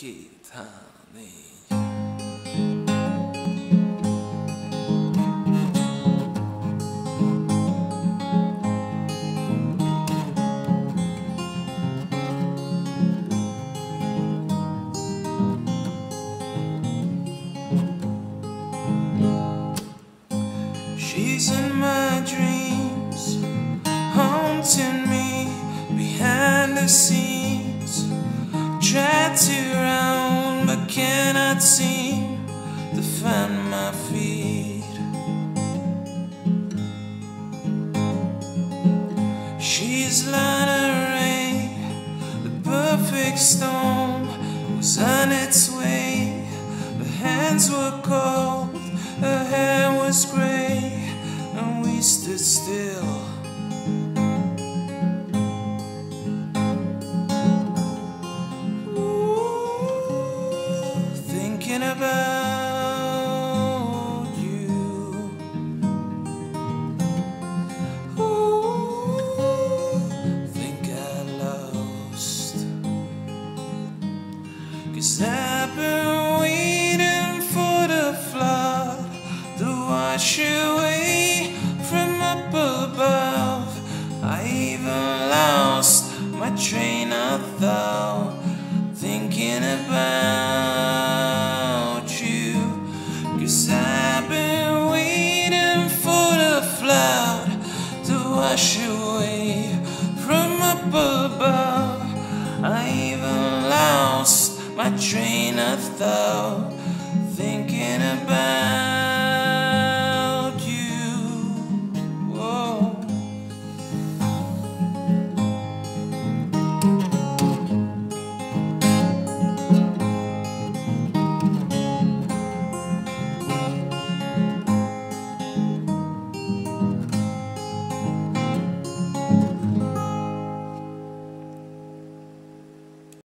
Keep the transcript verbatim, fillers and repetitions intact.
két, há, négy. She's in my dreams, haunting me behind the scenes. Try to run, but cannot seem to find my feet. She's like a ray, the perfect storm was on its way. Her hands were cold, her hair was grey, and we stood still. Thinking about you. Ooh, think I lost. 'Cause I've been waiting for the flood to wash away from up above. I even lost my train of thought, thinking about you. 'Cause I've been waiting for the flood to wash away from up above. I even lost my train of thought, thinking about